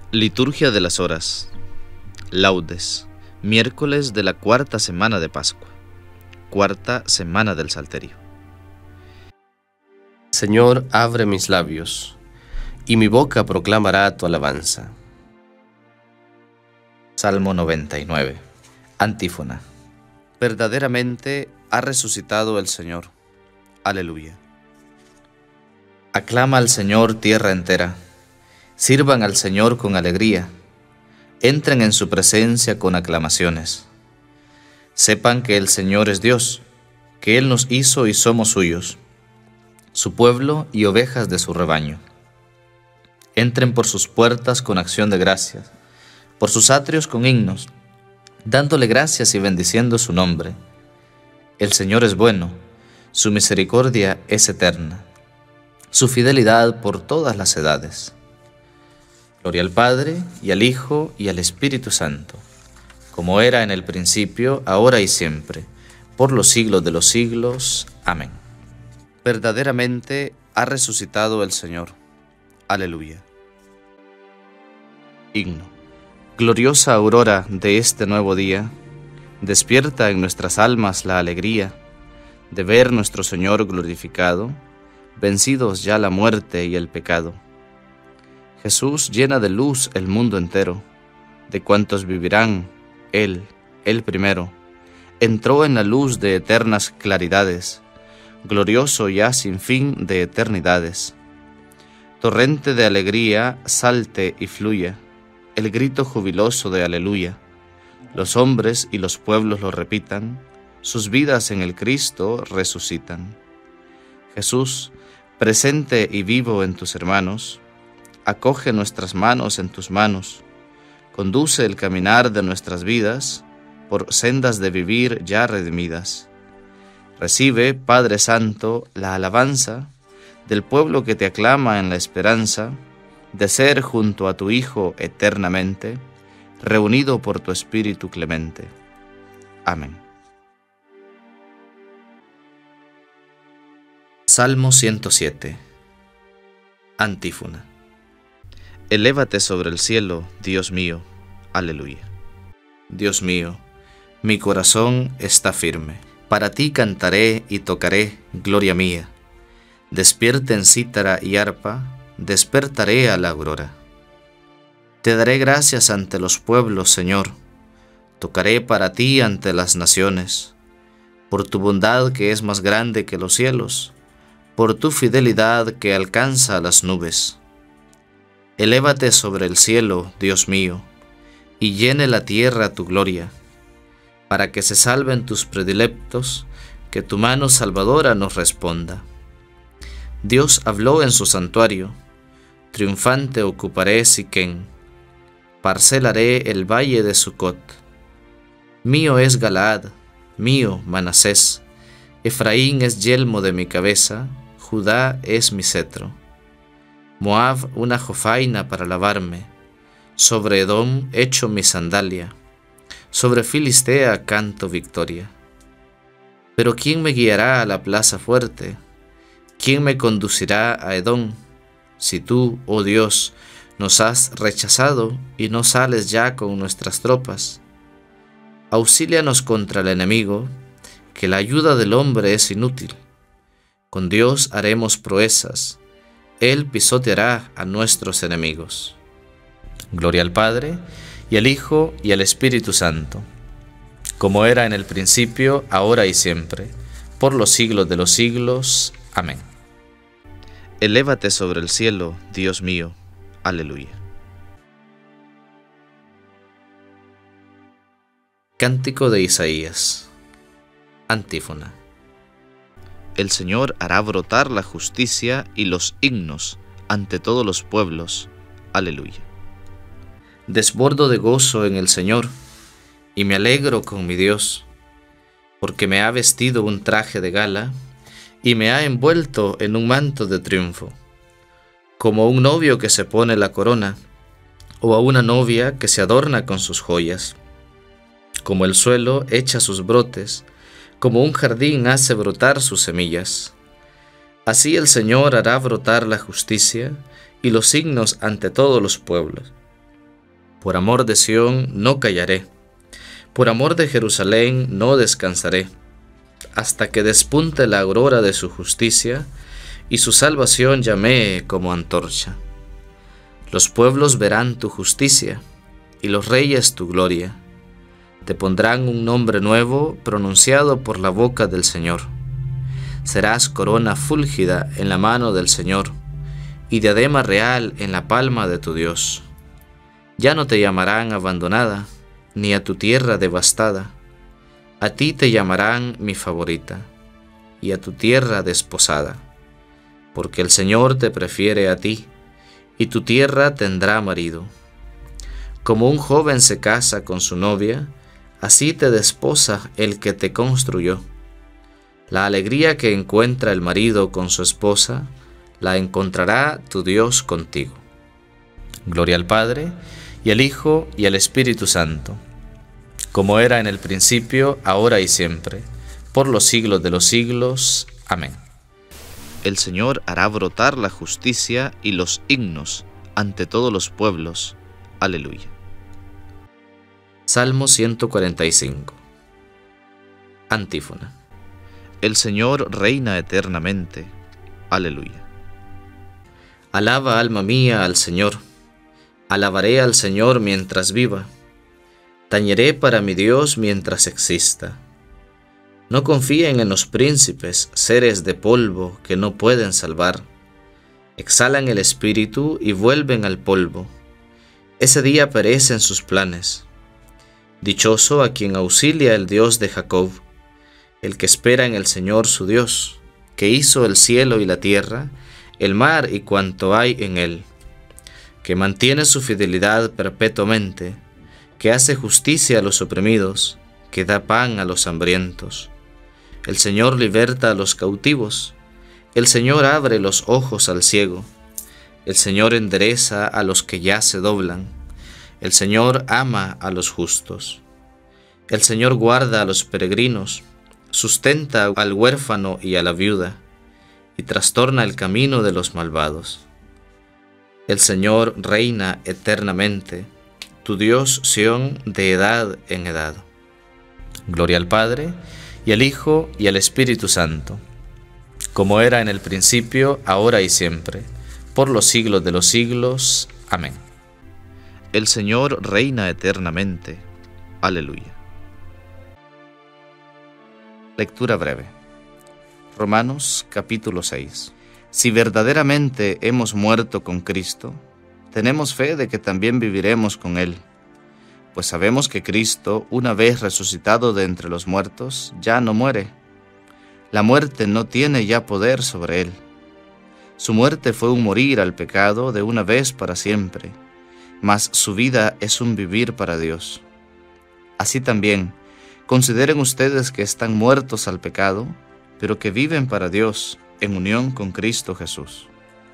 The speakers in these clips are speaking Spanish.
Liturgia de las Horas. Laudes. Miércoles de la cuarta semana de Pascua. Cuarta semana del Salterio. Señor, abre mis labios, y mi boca proclamará tu alabanza. Salmo 99. Antífona. Verdaderamente ha resucitado el Señor. Aleluya. Aclama al Señor tierra entera. Sirvan al Señor con alegría. Entren en su presencia con aclamaciones. Sepan que el Señor es Dios, que Él nos hizo y somos suyos, su pueblo y ovejas de su rebaño. Entren por sus puertas con acción de gracias, por sus atrios con himnos, dándole gracias y bendiciendo su nombre. El Señor es bueno, su misericordia es eterna, su fidelidad por todas las edades. Gloria al Padre, y al Hijo, y al Espíritu Santo, como era en el principio, ahora y siempre, por los siglos de los siglos. Amén. Verdaderamente ha resucitado el Señor. Aleluya. Himno. Gloriosa aurora de este nuevo día, despierta en nuestras almas la alegría de ver nuestro Señor glorificado, vencidos ya la muerte y el pecado. Jesús llena de luz el mundo entero, de cuantos vivirán, Él primero, entró en la luz de eternas claridades, glorioso ya sin fin de eternidades. Torrente de alegría salte y fluya, el grito jubiloso de aleluya. Los hombres y los pueblos lo repitan, sus vidas en el Cristo resucitan. Jesús, presente y vivo en tus hermanos, acoge nuestras manos en tus manos, conduce el caminar de nuestras vidas por sendas de vivir ya redimidas. Recibe, Padre Santo, la alabanza del pueblo que te aclama en la esperanza de ser junto a tu Hijo eternamente, reunido por tu Espíritu clemente. Amén. Salmo 107. Antífona. Elévate sobre el cielo, Dios mío. Aleluya. Dios mío, mi corazón está firme. Para ti cantaré y tocaré, gloria mía. Despierten cítara y arpa, despertaré a la aurora. Te daré gracias ante los pueblos, Señor. Tocaré para ti ante las naciones. Por tu bondad que es más grande que los cielos, por tu fidelidad que alcanza las nubes. Elévate sobre el cielo, Dios mío, y llene la tierra tu gloria, para que se salven tus predilectos, que tu mano salvadora nos responda. Dios habló en su santuario, triunfante ocuparé Siquén, parcelaré el valle de Sucot. Mío es Galaad, mío Manasés, Efraín es yelmo de mi cabeza, Judá es mi cetro. Moab una jofaina para lavarme, sobre Edom echo mi sandalia, sobre Filistea canto victoria. Pero ¿quién me guiará a la plaza fuerte? ¿Quién me conducirá a Edom? Si tú, oh Dios, nos has rechazado y no sales ya con nuestras tropas. Auxílianos contra el enemigo, que la ayuda del hombre es inútil. Con Dios haremos proezas. Él pisoteará a nuestros enemigos. Gloria al Padre, y al Hijo, y al Espíritu Santo, como era en el principio, ahora y siempre, por los siglos de los siglos. Amén. Elévate sobre el cielo, Dios mío. Aleluya. Cántico de Isaías. Antífona. El Señor hará brotar la justicia y los himnos ante todos los pueblos. Aleluya. Desbordo de gozo en el Señor, y me alegro con mi Dios, porque me ha vestido un traje de gala, y me ha envuelto en un manto de triunfo, como un novio que se pone la corona, o a una novia que se adorna con sus joyas. Como el suelo echa sus brotes, como un jardín hace brotar sus semillas. Así el Señor hará brotar la justicia y los signos ante todos los pueblos. Por amor de Sión no callaré, por amor de Jerusalén no descansaré, hasta que despunte la aurora de su justicia y su salvación llamee como antorcha. Los pueblos verán tu justicia y los reyes tu gloria. Te pondrán un nombre nuevo pronunciado por la boca del Señor. Serás corona fúlgida en la mano del Señor y diadema real en la palma de tu Dios. Ya no te llamarán abandonada, ni a tu tierra devastada. A ti te llamarán mi favorita, y a tu tierra desposada, porque el Señor te prefiere a ti, y tu tierra tendrá marido. Como un joven se casa con su novia, así te desposa el que te construyó. La alegría que encuentra el marido con su esposa, la encontrará tu Dios contigo. Gloria al Padre, y al Hijo, y al Espíritu Santo, como era en el principio, ahora y siempre, por los siglos de los siglos. Amén. El Señor hará brotar la justicia y los himnos ante todos los pueblos. Aleluya. Salmo 145. Antífona. El Señor reina eternamente. Aleluya. Alaba, alma mía, al Señor. Alabaré al Señor mientras viva. Tañeré para mi Dios mientras exista. No confíen en los príncipes, seres de polvo que no pueden salvar. Exhalan el espíritu y vuelven al polvo. Ese día perecen sus planes. Dichoso a quien auxilia el Dios de Jacob, el que espera en el Señor su Dios, que hizo el cielo y la tierra, el mar y cuanto hay en él, que mantiene su fidelidad perpetuamente, que hace justicia a los oprimidos, que da pan a los hambrientos. El Señor liberta a los cautivos, el Señor abre los ojos al ciego, el Señor endereza a los que ya se doblan, el Señor ama a los justos. El Señor guarda a los peregrinos, sustenta al huérfano y a la viuda, y trastorna el camino de los malvados. El Señor reina eternamente, tu Dios Sión de edad en edad. Gloria al Padre, y al Hijo, y al Espíritu Santo, como era en el principio, ahora y siempre, por los siglos de los siglos. Amén. El Señor reina eternamente. Aleluya. Lectura breve. Romanos capítulo 6. Si verdaderamente hemos muerto con Cristo, tenemos fe de que también viviremos con Él, pues sabemos que Cristo, una vez resucitado de entre los muertos, ya no muere. La muerte no tiene ya poder sobre Él. Su muerte fue un morir al pecado de una vez para siempre, mas su vida es un vivir para Dios. Así también, consideren ustedes que están muertos al pecado, pero que viven para Dios en unión con Cristo Jesús.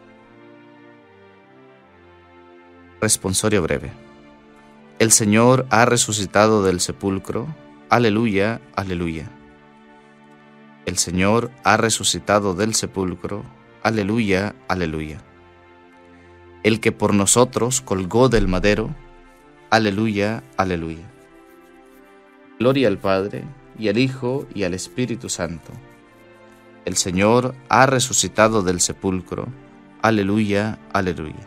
Responsorio breve. El Señor ha resucitado del sepulcro. Aleluya, aleluya. El Señor ha resucitado del sepulcro. Aleluya, aleluya. El que por nosotros colgó del madero. Aleluya, aleluya. Gloria al Padre, y al Hijo, y al Espíritu Santo. El Señor ha resucitado del sepulcro. Aleluya, aleluya.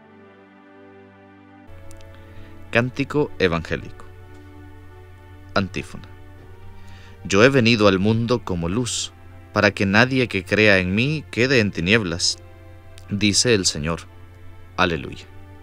Cántico evangélico. Antífona. Yo he venido al mundo como luz, para que nadie que crea en mí quede en tinieblas, dice el Señor. Aleluya.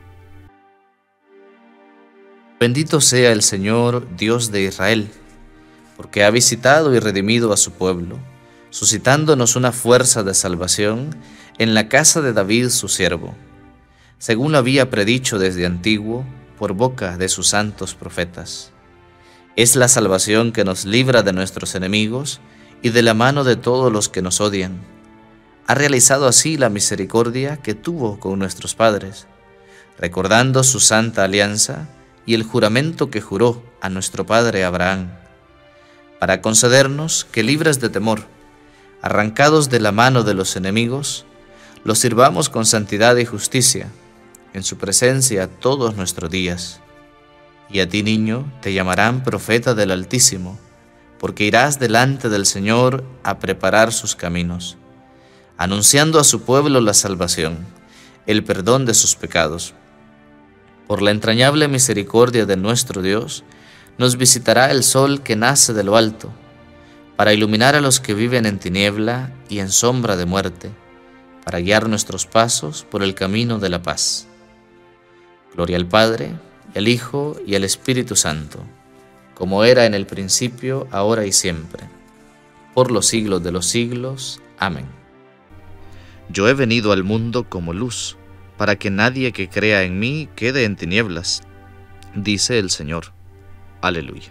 Bendito sea el Señor, Dios de Israel, porque ha visitado y redimido a su pueblo, suscitándonos una fuerza de salvación en la casa de David su siervo, según lo había predicho desde antiguo, por boca de sus santos profetas. Es la salvación que nos libra de nuestros enemigos y de la mano de todos los que nos odian. Ha realizado así la misericordia que tuvo con nuestros padres, recordando su santa alianza y el juramento que juró a nuestro padre Abraham, para concedernos que, libres de temor, arrancados de la mano de los enemigos, los sirvamos con santidad y justicia, en su presencia todos nuestros días. Y a ti, niño, te llamarán profeta del Altísimo, porque irás delante del Señor a preparar sus caminos, anunciando a su pueblo la salvación, el perdón de sus pecados. Por la entrañable misericordia de nuestro Dios, nos visitará el sol que nace de lo alto, para iluminar a los que viven en tiniebla y en sombra de muerte, para guiar nuestros pasos por el camino de la paz. Gloria al Padre, y al Hijo, y al Espíritu Santo, como era en el principio, ahora y siempre, por los siglos de los siglos. Amén. Yo he venido al mundo como luz, para que nadie que crea en mí quede en tinieblas, dice el Señor. Aleluya.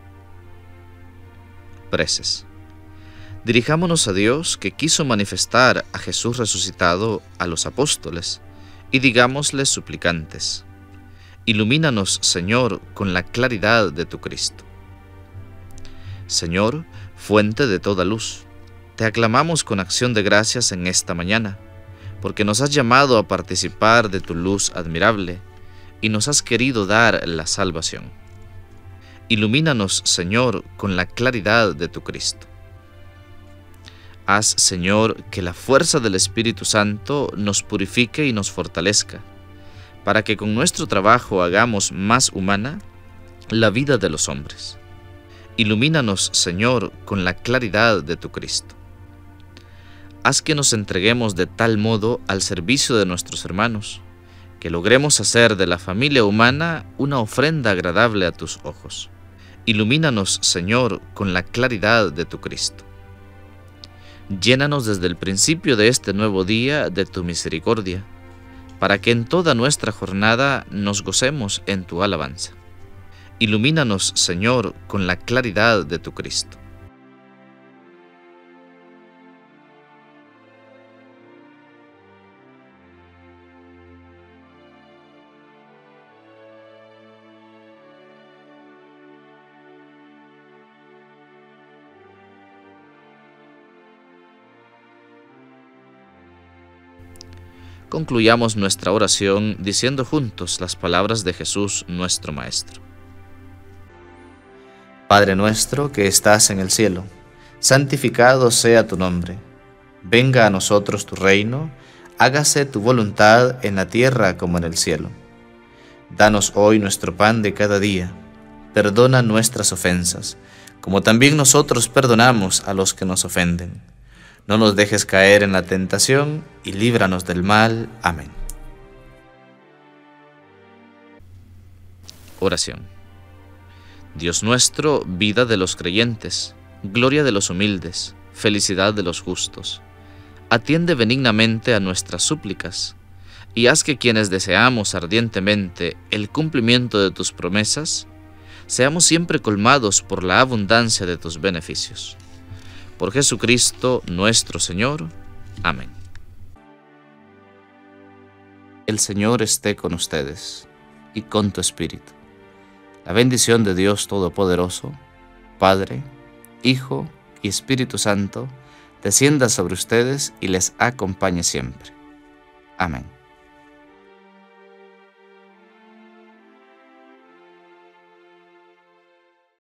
Preces. Dirijámonos a Dios, que quiso manifestar a Jesús resucitado a los apóstoles, y digámosles suplicantes: ilumínanos, Señor, con la claridad de tu Cristo. Señor, fuente de toda luz, te aclamamos con acción de gracias en esta mañana, porque nos has llamado a participar de tu luz admirable y nos has querido dar la salvación. Ilumínanos, Señor, con la claridad de tu Cristo. Haz, Señor, que la fuerza del Espíritu Santo nos purifique y nos fortalezca, para que con nuestro trabajo hagamos más humana la vida de los hombres. Ilumínanos, Señor, con la claridad de tu Cristo. Haz que nos entreguemos de tal modo al servicio de nuestros hermanos, que logremos hacer de la familia humana una ofrenda agradable a tus ojos. Ilumínanos, Señor, con la claridad de tu Cristo. Llénanos desde el principio de este nuevo día de tu misericordia, para que en toda nuestra jornada nos gocemos en tu alabanza. Ilumínanos, Señor, con la claridad de tu Cristo. Concluyamos nuestra oración diciendo juntos las palabras de Jesús, nuestro Maestro. Padre nuestro que estás en el cielo, santificado sea tu nombre. Venga a nosotros tu reino, hágase tu voluntad en la tierra como en el cielo. Danos hoy nuestro pan de cada día. Perdona nuestras ofensas, como también nosotros perdonamos a los que nos ofenden. No nos dejes caer en la tentación y líbranos del mal. Amén. Oración. Dios nuestro, vida de los creyentes, gloria de los humildes, felicidad de los justos, atiende benignamente a nuestras súplicas, y haz que quienes deseamos ardientemente el cumplimiento de tus promesas, seamos siempre colmados por la abundancia de tus beneficios. Por Jesucristo nuestro Señor. Amén. El Señor esté con ustedes y con tu espíritu. La bendición de Dios Todopoderoso, Padre, Hijo y Espíritu Santo, descienda sobre ustedes y les acompañe siempre. Amén.